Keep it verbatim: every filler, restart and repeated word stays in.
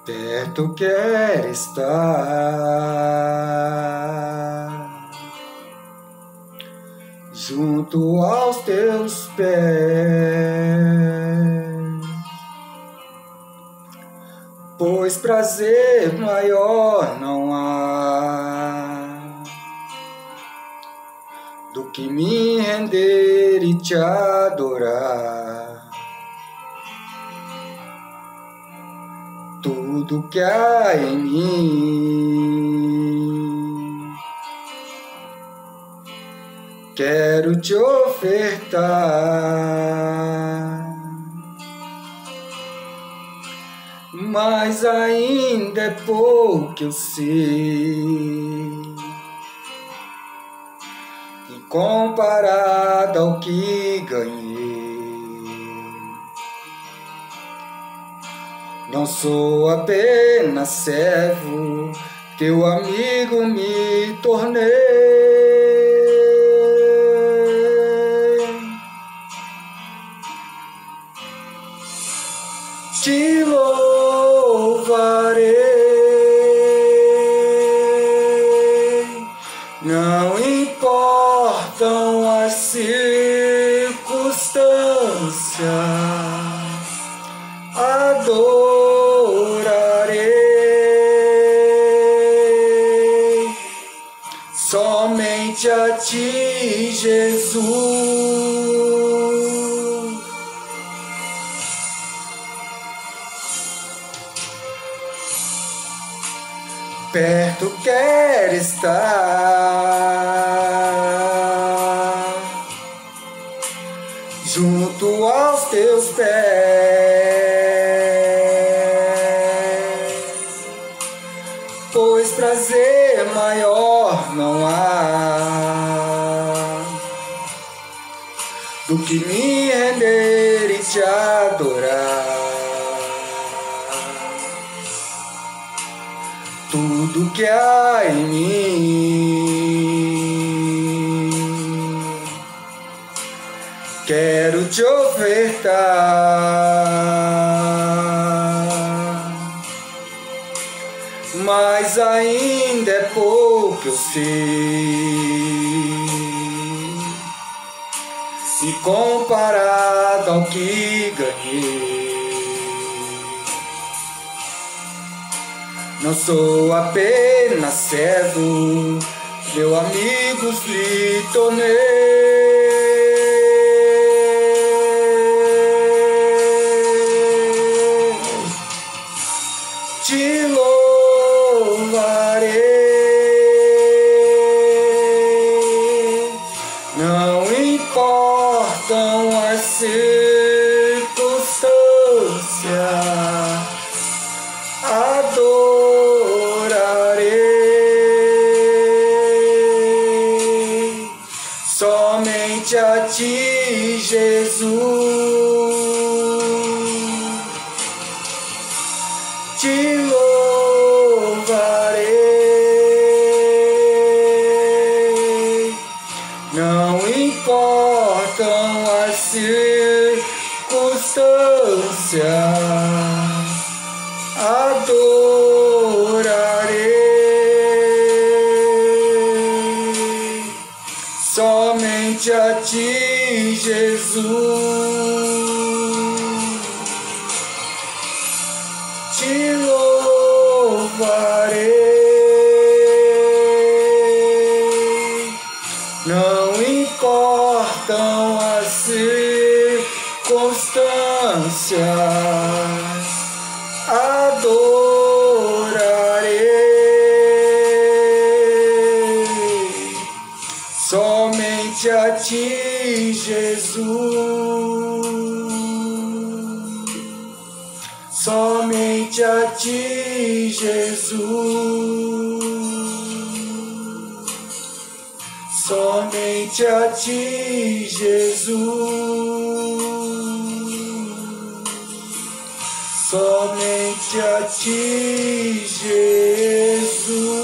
Perto quer estar, junto aos teus pés, pois prazer maior não há do que me render e te adorar. Tudo que há em mim quero te ofertar, mas ainda é pouco eu sei, e comparado ao que ganhei. Não sou apenas servo, teu amigo me tornei. Te louvarei, não importam as circunstâncias, adorarei somente a ti, Jesus. Perto quer estar, junto aos teus pés, pois prazer maior não há do que me render e te adorar. Tudo que há em mim quero te ofertar, mas ainda é pouco eu sei, e comparado ao que ganhei. Não sou apenas servo, meu amigo lhe tornei. Te louvarei, não importam as circunstâncias, adorarei somente a ti, Jesus. Te louvarei, não importam as circunstâncias, adorarei somente a ti, Jesus. Te louvarei, não importam as circunstâncias, adorarei somente a ti, Jesus. Somente a ti, Jesus. Somente a ti, Jesus. Somente a ti, Jesus.